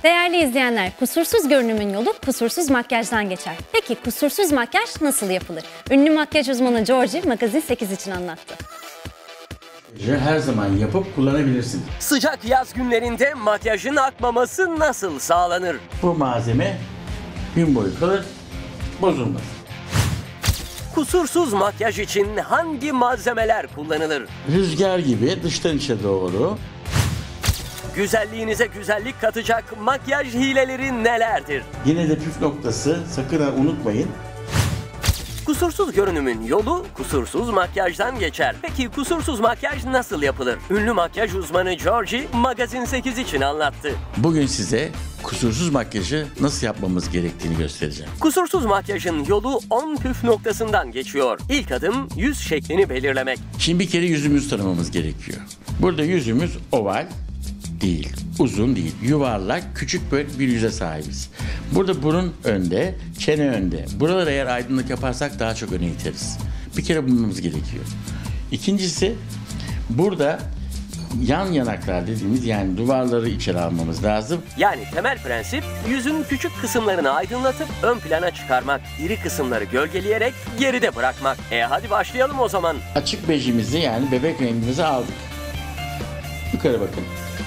Değerli izleyenler, kusursuz görünümün yolu kusursuz makyajdan geçer. Peki kusursuz makyaj nasıl yapılır? Ünlü makyaj uzmanı Georgie Magazin 8 için anlattı. Her zaman yapıp kullanabilirsin. Sıcak yaz günlerinde makyajın akmaması nasıl sağlanır? Bu malzeme gün boyu kalır, bozulmaz. Kusursuz makyaj için hangi malzemeler kullanılır? Rüzgar gibi dıştan içe doğru. Güzelliğinize güzellik katacak makyaj hileleri nelerdir? Yine de püf noktası, sakın ha unutmayın. Kusursuz görünümün yolu kusursuz makyajdan geçer. Peki kusursuz makyaj nasıl yapılır? Ünlü makyaj uzmanı Georgie Magazin 8 için anlattı. Bugün size kusursuz makyajı nasıl yapmamız gerektiğini göstereceğim. Kusursuz makyajın yolu 10 püf noktasından geçiyor. İlk adım yüz şeklini belirlemek. Şimdi bir kere yüzümüzü tanımamız gerekiyor. Burada yüzümüz oval değil, uzun değil, yuvarlak, küçük böyle bir yüze sahibiz. Burada burun önde, çene önde. Buraları eğer aydınlık yaparsak daha çok öne iteriz. Bir kere bulmamız gerekiyor. İkincisi, burada yan yanaklar dediğimiz, yani duvarları içeri almamız lazım. Yani temel prensip yüzün küçük kısımlarını aydınlatıp ön plana çıkarmak, iri kısımları gölgeleyerek geride bırakmak. Hadi başlayalım o zaman. Açık bejimizi, yani bebek rengimizi aldık. Yukarı bakın.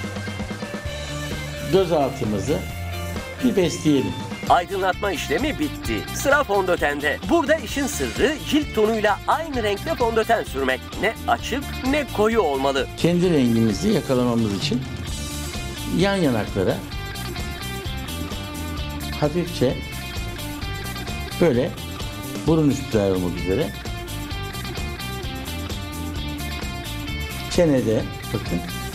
Göz altımızı bir besleyelim. Aydınlatma işlemi bitti. Sıra fondötende. Burada işin sırrı cilt tonuyla aynı renkte fondöten sürmek. Ne açık ne koyu olmalı. Kendi rengimizi yakalamamız için yan yanaklara hafifçe böyle burun üstler olmak üzere, çenede bakın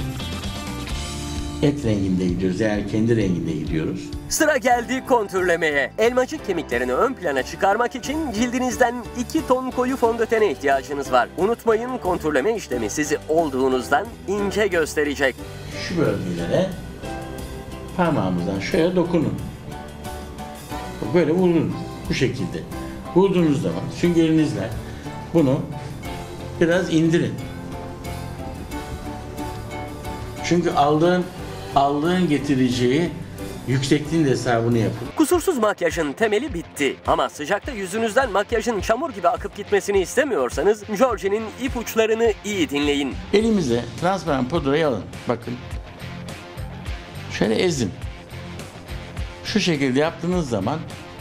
et renginde gidiyoruz, yani kendi renginde gidiyoruz. Sıra geldi kontürlemeye. Elmacık kemiklerini ön plana çıkarmak için cildinizden 2 ton koyu fondötene ihtiyacınız var. Unutmayın, kontürleme işlemi sizi olduğunuzdan ince gösterecek. Şu bölgelere parmağımızdan şöyle dokunun. Böyle vurun bu şekilde. Vurduğunuz zaman süngerinizle bunu biraz indirin. Çünkü aldığın getireceği yüksekliğin de hesabını yapın. Kusursuz makyajın temeli bitti. Ama sıcakta yüzünüzden makyajın çamur gibi akıp gitmesini istemiyorsanız Georgie'nin ipuçlarını iyi dinleyin. Elimize transparan pudrayı alın. Bakın. Şöyle ezin. Şu şekilde yaptığınız zaman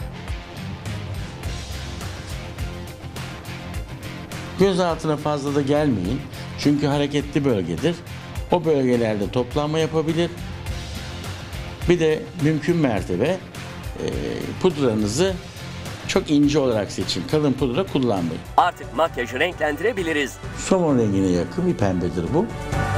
göz altına fazla da gelmeyin. Çünkü hareketli bölgedir. O bölgelerde toplanma yapabilir. Bir de mümkün mertebe pudranızı çok ince olarak seçin. Kalın pudra kullanmayın. Artık makyajı renklendirebiliriz. Somon rengine yakın bir pembedir bu.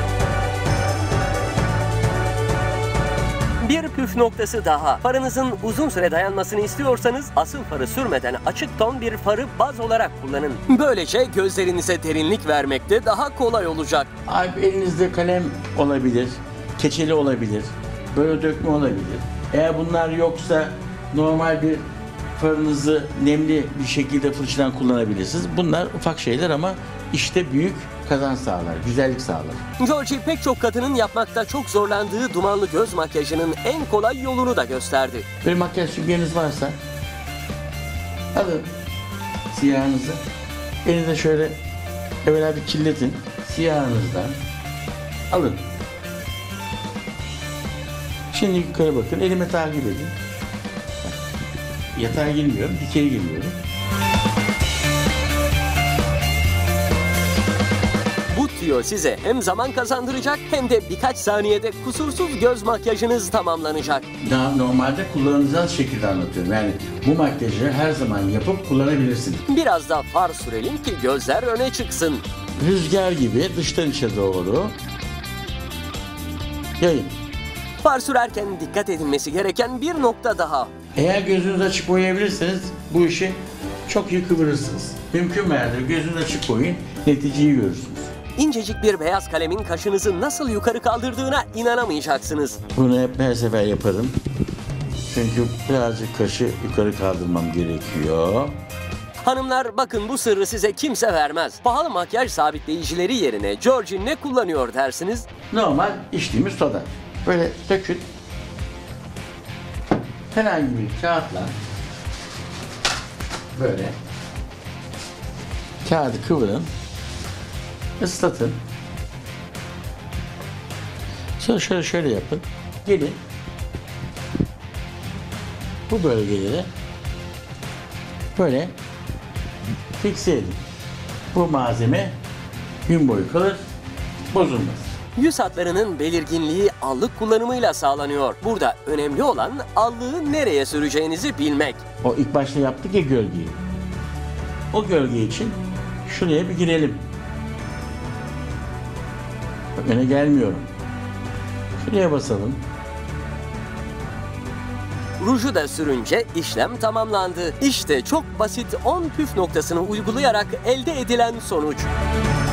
Bir püf noktası daha. Farınızın uzun süre dayanmasını istiyorsanız asıl farı sürmeden açık ton bir farı baz olarak kullanın. Böylece gözlerinize derinlik vermekte daha kolay olacak. Elinizde kalem olabilir, keçeli olabilir, böyle dökme olabilir. Eğer bunlar yoksa normal bir farınızı nemli bir şekilde fırçadan kullanabilirsiniz. Bunlar ufak şeyler ama işte büyük kazanç sağlar, güzellik sağlar. Georgie pek çok kadının yapmakta çok zorlandığı dumanlı göz makyajının en kolay yolunu da gösterdi. Bir makyaj süngeriniz varsa alın siyahınızı, elinize şöyle evvela bir kirletin, siyahınızdan alın. Şimdi yukarı bakın, elime takip edin. Yatağa girmiyorum, dikey giriyorum. Bu tüyo size hem zaman kazandıracak hem de birkaç saniyede kusursuz göz makyajınız tamamlanacak. Daha normalde kullanacağınız şekilde anlatıyorum. Yani bu makyajı her zaman yapıp kullanabilirsiniz. Biraz da far sürelim ki gözler öne çıksın. Rüzgar gibi dıştan içe doğru yayın. Far sürerken dikkat edilmesi gereken bir nokta daha. Eğer gözünüzü açık boyayabilirseniz bu işi çok iyi kıvırırsınız. Mümkün mertebe gözünüzü açık boyayın, neticeyi görürsünüz. İncecik bir beyaz kalemin kaşınızı nasıl yukarı kaldırdığına inanamayacaksınız. Bunu hep her sefer yaparım. Çünkü birazcık kaşı yukarı kaldırmam gerekiyor. Hanımlar bakın, bu sırrı size kimse vermez. Pahalı makyaj sabitleyicileri yerine Georgie ne kullanıyor dersiniz? Normal içtiğimiz soda. Böyle dökün. herhangi bir kağıtla böyle kağıdı kıvırın, ıslatın. Sonra şöyle yapın. Gelin bu bölgeleri böyle fikse edin. Bu malzeme gün boyu kalır, bozulmaz. Yüz hatlarının belirginliği allık kullanımıyla sağlanıyor. Burada önemli olan allığı nereye süreceğinizi bilmek. O ilk başta yaptık ya gölgeyi. O gölge için şuraya bir girelim. Bak öne gelmiyorum. Şuraya basalım. Ruju da sürünce işlem tamamlandı. İşte çok basit 10 püf noktasını uygulayarak elde edilen sonuç.